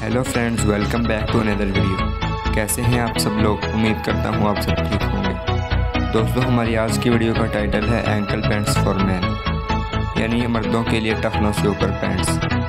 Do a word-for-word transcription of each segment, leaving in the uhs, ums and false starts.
Hello friends, welcome back to another video. कैसे हैं आप सब लोग? उम्मीद करता हूँ आप सब ठीक होंगे। दोस्तों, हमारी आज की वीडियो का टाइटल है एंकल पैंट्स फॉर मैन, यानी मर्दों के लिए टखनों से ऊपर पैंट्स।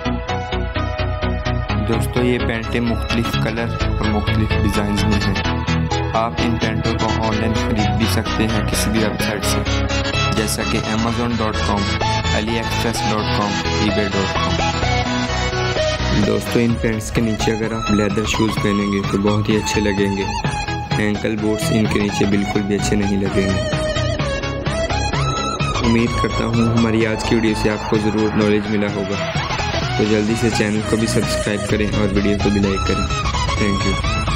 दोस्तों, ये पैंटें मुख्तलिफ कलर और मुख्तलिफ डिज़ाइंस में हैं। आप इन पैंटों को ऑनलाइन ख़रीद भी सकते हैं किसी भी वेबसाइट से, जैसा कि Amazon dot com, AliExpress dot com, eBay dot com. दोस्तों, इन पैंट्स के नीचे अगर आप लेदर शूज़ पहनेंगे तो बहुत ही अच्छे लगेंगे। एंकल बूट्स इनके नीचे बिल्कुल भी अच्छे नहीं लगेंगे। उम्मीद करता हूँ हमारी आज की वीडियो से आपको ज़रूर नॉलेज मिला होगा। तो जल्दी से चैनल को भी सब्सक्राइब करें और वीडियो को भी लाइक करें। Thank you.